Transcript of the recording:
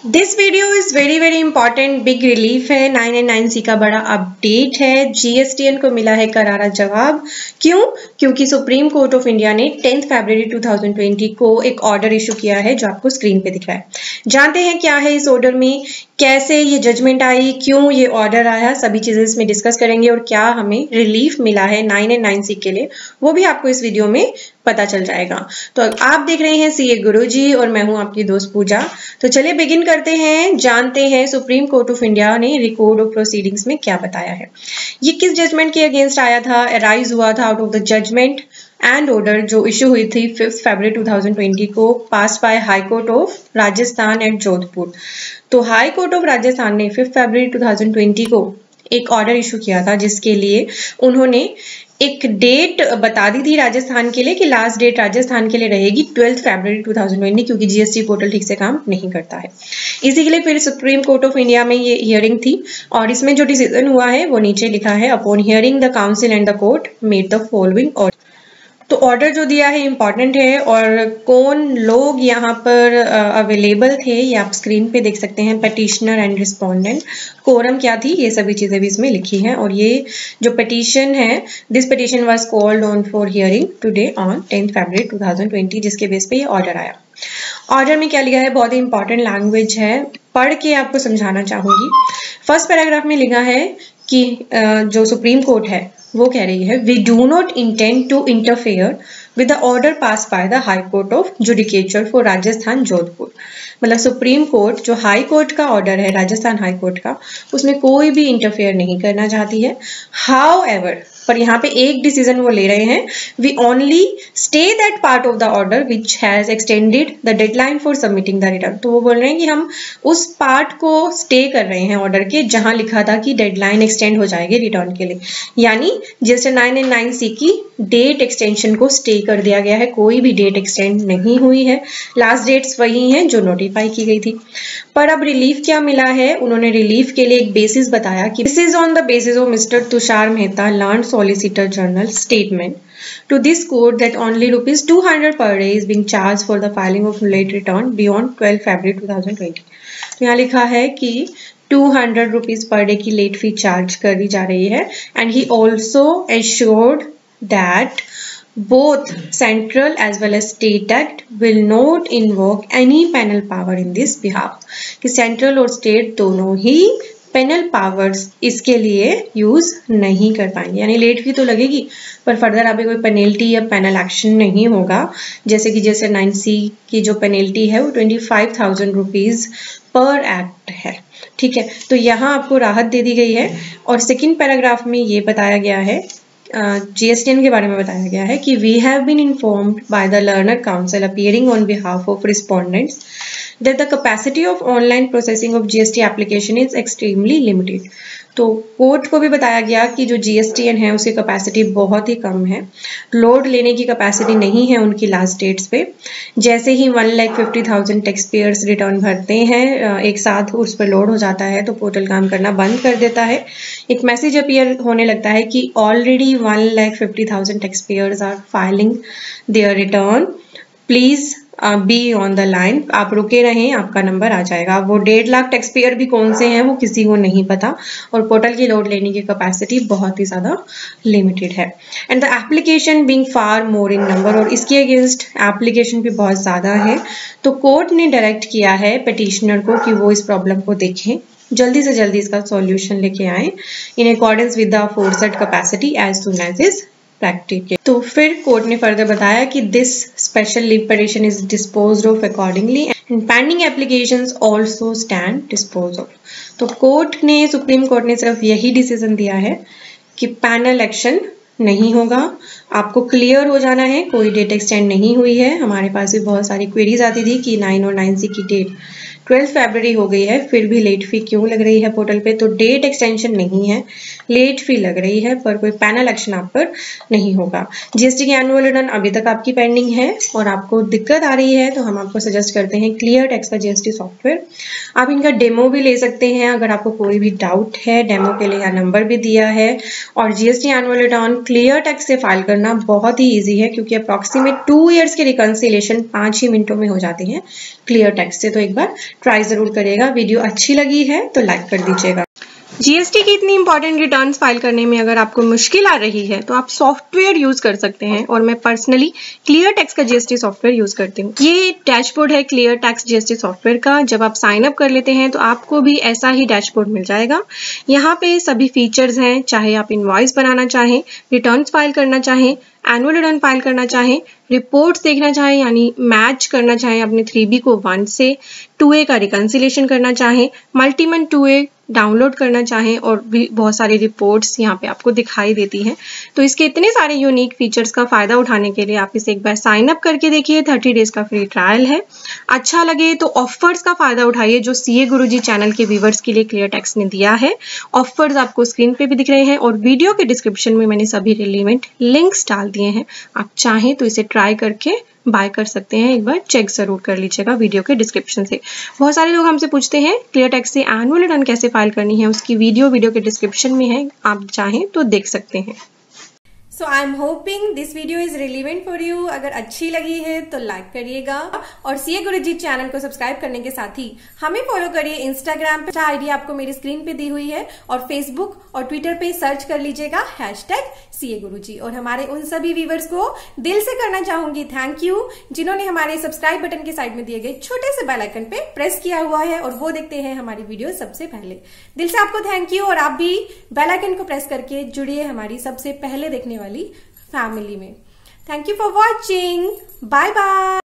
This video is very important. Big relief है, 9 and 9C का बड़ा अपडेट है। जीएसटीएन को मिला है करारा जवाब। क्यों? क्योंकि सुप्रीम कोर्ट ऑफ इंडिया ने 10 फरवरी 2020 को एक ऑर्डर इशू किया है जो आपको स्क्रीन पे दिख रहा है। जानते हैं क्या है इस ऑर्डर में, कैसे ये जजमेंट आई, क्यों ये ऑर्डर आया, सभी चीजें इसमें डिस्कस करेंगे और क्या हमें रिलीफ मिला है 9 एंड 9C के लिए वो भी आपको इस वीडियो में पता चल जाएगा। तो आप देख रहे हैं सीए गुरुजी और मैं हूं आपकी दोस्त पूजा। तो चलिए बिगिन करते हैं, जानते हैं सुप्रीम कोर्ट ऑफ इंडिया ने रिकॉर्ड ऑफ प्रोसीडिंग्स में क्या बताया है। ये किस जजमेंट के अगेंस्ट आया था, अराइज हुआ था out of the judgment and order जो इशू हुई थी 5 फरवरी 2020 को, pass by high court of Rajasthan at Jodhpur. तो हाई कोर्ट ऑफ राजस्थान ने 5 फरवरी 2020 को एक ऑर्डर इशू किया था जिसके लिए उन्होंने एक डेट बता दी थी राजस्थान के लिए कि लास्ट डेट राजस्थान के लिए रहेगी 12 फरवरी 2020, क्योंकि जीएसटी पोर्टल ठीक से काम नहीं करता है। इसी के लिए फिर सुप्रीम कोर्ट ऑफ इंडिया में ये हियरिंग थी और इसमें जो डिसीजन हुआ है वो नीचे लिखा है। Upon hearing the counsel and the court made the following order. तो ऑर्डर जो दिया है इंपॉर्टेंट है और कौन लोग यहाँ पर अवेलेबल थे ये आप स्क्रीन पे देख सकते हैं। पिटिशनर एंड रिस्पोंडेंट, कोरम क्या थी, ये सभी चीजें भी इसमें लिखी हैं। और ये जो पिटिशन है, this petition was called on for hearing today on 10 February 2020, जिसके बेस पे ये ऑर्डर आया। ऑर्डर में क्या लिखा है, बहुत ही इंपॉर्टेंट लैंग्वेज है, पढ़ के आपको समझाना चाहूंगी। फर्स्ट पैराग्राफ में लिखा है कि जो सुप्रीम कोर्ट है वो कह रही है, we do not intend to interfere with the order pass by the high court of judicature for Rajasthan Jodhpur. मतलब सुप्रीम कोर्ट जो हाई कोर्ट का ऑर्डर है, राजस्थान हाई कोर्ट का, उसमें कोई भी इंटरफेयर नहीं करना चाहती है। हाउएवर, पर यहाँ पे एक डिसीजन वो ले रहे हैं, we only stay that part of the order which has extended the deadline for submitting the return. तो वो बोल रहे हैं कि हम उस पार्ट को स्टे कर रहे हैं ऑर्डर के जहां लिखा था कि डेडलाइन एक्सटेंड हो जाएगी रिटर्न के लिए, यानी जीएसटी 9 एंड 9C की डेट एक्सटेंशन को स्टे कर दिया गया है। कोई भी डेट एक्सटेंड नहीं हुई है, लास्ट डेट्स वही हैं जो नोटिफाई की गई थी। पर अब रिलीफ क्या मिला है, उन्होंने रिलीफ के लिए एक बेसिस बताया कि this is on the basis of mister Tushar Mehta learn Solicitor General statement to this court that only rupees 200 per day is being charged for the filing of late return beyond 12 February 2020। तो यहाँ लिखा है कि 200 rupees per day की late fee charge करी जा रही है। And he also assured that both central as well as state act will not invoke any penal power in this behalf। कि सेंट्रल और स्टेट दोनों ही पेनल पावर्स इसके लिए यूज नहीं कर पाएंगे, यानी लेट फी तो लगेगी पर फर्दर अभी कोई पेनल्टी या पेनल एक्शन नहीं होगा। जैसे 9C की जो पेनल्टी है वो 25,000 रुपीज पर एक्ट है। ठीक है, तो यहाँ आपको राहत दे दी गई है। और सेकेंड पैराग्राफ में ये बताया गया है, जीएसटीएन के बारे में बताया गया है कि we have been informed by the learner counsel appearing on behalf of respondents that the capacity of online processing of GST application is extremely limited। तो कोर्ट को भी बताया गया कि जो जीएसटीएन है उसकी कैपेसिटी बहुत ही कम है, लोड लेने की कैपेसिटी नहीं है उनकी लास्ट डेट्स पे। जैसे ही 1,50,000 टैक्स पेयर्स रिटर्न भरते हैं एक साथ उस पर लोड हो जाता है तो पोर्टल काम करना बंद कर देता है। एक मैसेज अपीयर होने लगता है कि already 1,50,000 tax payers are filing their return, please be on the line. आप रुके रहें, आपका नंबर आ जाएगा। वो 1.5 लाख टैक्स पेयर भी कौन से हैं वो किसी को नहीं पता और पोर्टल की लोड लेने की कैपेसिटी बहुत ही ज्यादा लिमिटेड है। And the application being far more in number, और इसके अगेंस्ट एप्लीकेशन भी बहुत ज्यादा है। तो कोर्ट ने डायरेक्ट किया है पिटिशनर को कि वो इस प्रॉब्लम को देखें, जल्दी से जल्दी इसका सॉल्यूशन लेके आए in accordance with the aforesaid capacity as soon as is practical. तो फिर कोर्ट ने फर्दर बताया कि this special leave petition is disposed of accordingly and pending applications also stand dispose of. तो कोर्ट ने, सुप्रीम कोर्ट ने सिर्फ यही डिसीजन दिया है कि पैनल एक्शन नहीं होगा, आपको क्लियर हो जाना है, कोई डेट एक्सटेंड नहीं हुई है। हमारे पास भी बहुत सारी क्वेरीज आती थी कि 9 और 9C की डेट 12 फरवरी हो गई है, फिर भी लेट फी क्यों लग रही है पोर्टल पे। तो डेट एक्सटेंशन नहीं है, लेट फी लग रही है पर कोई पैनल एक्शन आप पर नहीं होगा। जीएसटी की एनुअल रिटर्न अभी तक आपकी पेंडिंग है और आपको दिक्कत आ रही है तो हम आपको सजेस्ट करते हैं क्लियर टैक्स का जीएसटी सॉफ्टवेयर। आप इनका डेमो भी ले सकते हैं अगर आपको कोई भी डाउट है। डेमो के लिए यहाँ नंबर भी दिया है। और GST annual return clear tax से फाइल करना बहुत ही ईजी है, क्योंकि अप्रॉक्सीमेट 2 ईयर्स के रिकंसिलेशन 5 ही मिनटों में हो जाते हैं क्लियर टेक्स्ट से। तो एक बार ट्राई जरूर करिएगा। वीडियो अच्छी लगी है तो लाइक कर दीजिएगा। जीएसटी की इतनी इंपॉर्टेंट रिटर्न्स फाइल करने में अगर आपको मुश्किल आ रही है तो आप सॉफ्टवेयर यूज कर सकते हैं, और मैं पर्सनली क्लियर टैक्स का जीएसटी सॉफ्टवेयर यूज करती हूँ। ये डैशबोर्ड है क्लियर टैक्स जीएसटी सॉफ्टवेयर का। जब आप साइन अप कर लेते हैं तो आपको भी ऐसा ही डैशबोर्ड मिल जाएगा। यहाँ पे सभी फीचर्स हैं, चाहे आप इनवॉइस बनाना चाहें, रिटर्न्स फाइल करना चाहें, एनुअल रिटर्न फाइल करना चाहें, रिपोर्ट्स देखना चाहें यानी मैच करना चाहें अपने 3B को 1 से, 2A का रिकंसिलेशन करना चाहें, मल्टी मंथ 2A डाउनलोड करना चाहें, और भी बहुत सारी रिपोर्ट्स यहाँ पे आपको दिखाई देती हैं। तो इसके इतने सारे यूनिक फीचर्स का फायदा उठाने के लिए आप इसे एक बार साइन अप करके देखिए। 30 डेज का फ्री ट्रायल है। अच्छा लगे तो ऑफर्स का फायदा उठाइए जो सीए गुरुजी चैनल के व्यूवर्स के लिए क्लियर टैक्स ने दिया है। ऑफर्स आपको स्क्रीन पे भी दिख रहे हैं, और वीडियो के डिस्क्रिप्शन में मैंने सभी रिलेवेंट लिंक्स डाल दिए हैं। आप चाहें तो इसे ट्राई करके बाय कर सकते हैं। एक बार चेक जरूर कर लीजिएगा वीडियो के डिस्क्रिप्शन से। बहुत सारे लोग हमसे पूछते हैं क्लियर टैक्स से एनुअल रिटर्न कैसे फाइल करनी है, उसकी वीडियो के डिस्क्रिप्शन में है, आप चाहें तो देख सकते हैं। So I am hoping this video is relevant for you. अगर अच्छी लगी है तो लाइक करिएगा, और सीए गुरुजी चैनल को सब्सक्राइब करने के साथ ही हमें फॉलो करिए। इंस्टाग्राम पे आईडी आपको मेरी स्क्रीन पे दी हुई है, और फेसबुक और ट्विटर पे सर्च कर लीजिएगा #सीए गुरुजी। और हमारे उन सभी व्यूवर्स को दिल से करना चाहूंगी थैंक यू जिन्होंने हमारे सब्सक्राइब बटन के साइड में दिए गए छोटे से बेल आइकन पे प्रेस किया हुआ है, और वो देखते हैं हमारी वीडियो सबसे पहले। दिल से आपको थैंक यू, और आप भी बेल आइकन को प्रेस करके जुड़िए हमारी सबसे पहले देखने वाली फैमिली में। Thank you for watching. Bye bye.